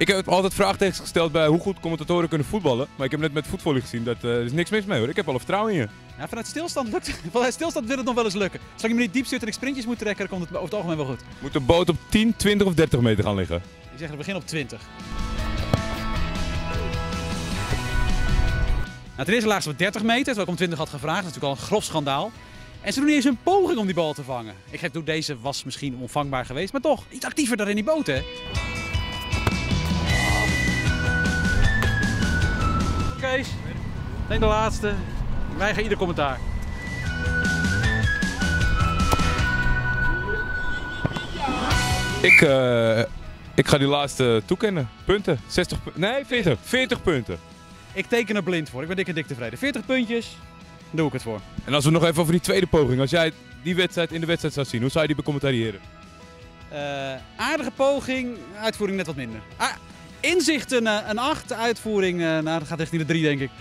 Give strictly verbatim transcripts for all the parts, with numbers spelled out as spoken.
Ik heb altijd vraagtekens gesteld bij hoe goed commentatoren kunnen voetballen. Maar ik heb net met voetvolley gezien, dat, uh, er is niks mis mee hoor. Ik heb alle vertrouwen in je. Ja, vanuit stilstand lukt het. Vanuit stilstand wil het nog wel eens lukken. Zolang je me niet diep zit en ik sprintjes moet trekken, dan komt het over het algemeen wel goed. Moet de boot op tien, twintig of dertig meter gaan liggen? Ik zeg, we beginnen op twintig. Nou, ten eerste lagen ze op dertig meter, terwijl ik om twintig had gevraagd. Dat is natuurlijk al een grof schandaal. En ze doen niet eens een poging om die bal te vangen. Ik geef toe, deze was misschien onvangbaar geweest, maar toch, iets actiever daar in die boot, hè. Kees, neem de laatste. Ik weiger ieder commentaar. Ik, uh, ik ga die laatste toekennen. Punten. zestig punten. Nee, veertig. veertig punten. Ik teken er blind voor. Ik ben dik en dik tevreden. veertig puntjes, daar doe ik het voor. En als we nog even over die tweede poging. Als jij die wedstrijd in de wedstrijd zou zien, hoe zou je die becommentariëren? Uh, aardige poging, uitvoering net wat minder. Ah, inzichten uh, een acht, uitvoering, uh, nou dat gaat richting de drie denk ik.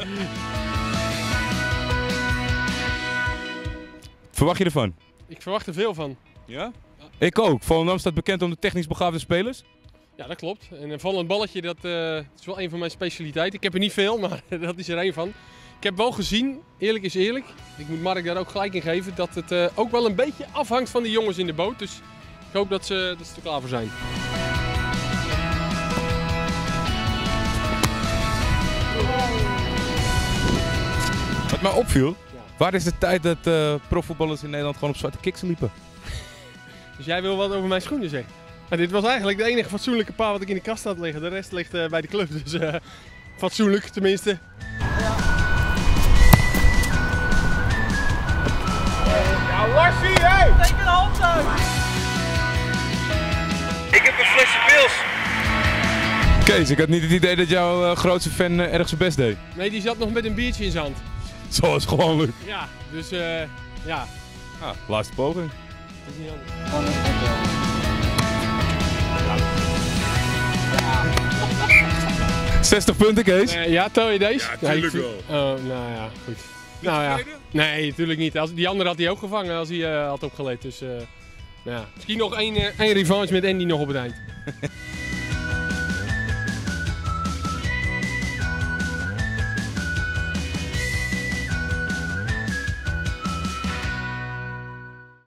Verwacht je ervan? Ik verwacht er veel van. Ja? Ik ook. Volendam staat bekend om de technisch begaafde spelers. Ja, dat klopt. En een vallend balletje, dat uh, is wel een van mijn specialiteiten. Ik heb er niet veel, maar dat is er één van. Ik heb wel gezien, eerlijk is eerlijk, ik moet Mark daar ook gelijk in geven, dat het uh, ook wel een beetje afhangt van de jongens in de boot. Dus ik hoop dat ze, dat ze er klaar voor zijn. Wat mij opviel, ja. Waar is de tijd dat uh, profvoetballers in Nederland gewoon op zwarte kiksen liepen? Dus jij wil wat over mijn schoenen zeggen? Nou, dit was eigenlijk de enige fatsoenlijke paar wat ik in de kast had liggen. De rest ligt uh, bij de club, dus uh, fatsoenlijk tenminste. Ja, ja Larsie, hé! Hey! Steek een hand uit! Ik heb een flesje pils. Kees, ik had niet het idee dat jouw uh, grootste fan uh, erg zijn best deed. Nee, die zat nog met een biertje in zijn hand. Zoals gewoonlijk. Ja, dus uh, ja. Ah, laatste poging. Dat is niet anders. zestig punten, Kees? Uh, ja, tel je deze? Ja, tuurlijk nee, wel. Oh, nou ja, goed. Nou ja. Nee, natuurlijk niet. Als, die andere had hij ook gevangen als hij uh, had opgelet. Dus uh, nou ja. Misschien nog één, uh, één revanche met Andy nog op het eind.